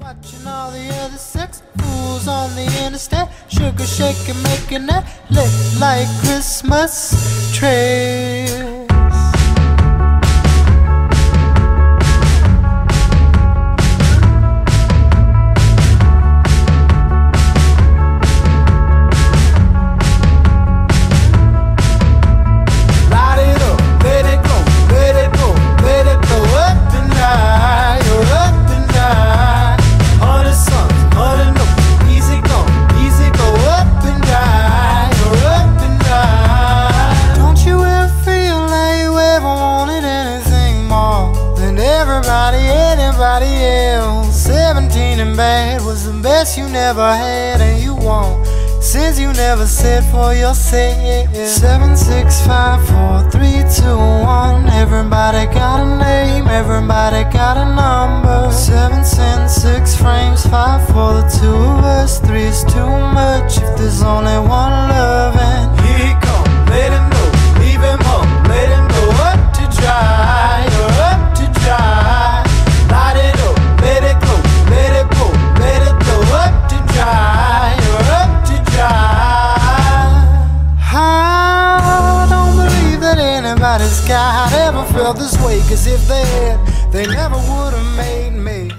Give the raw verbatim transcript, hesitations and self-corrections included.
Watching all the other sex fools on the interstate, sugar shaking, making that look like Christmas trees. Anybody else. Seventeen and bad was the best you never had, and you won't, since you never said for yourself. Seven, six, five, four, three, two, one. Everybody got a name, everybody got a number. Seven cents, six frames, five for the two of us. Three is too much if there's only one love. And here he come, let him know, leave him up, let him go up to dry, or up to dry. Light it up, let it go, let it go, let it go up to dry, or up to dry. I don't believe that anybody's got ever felt this way, cause if they had, they never would have made me.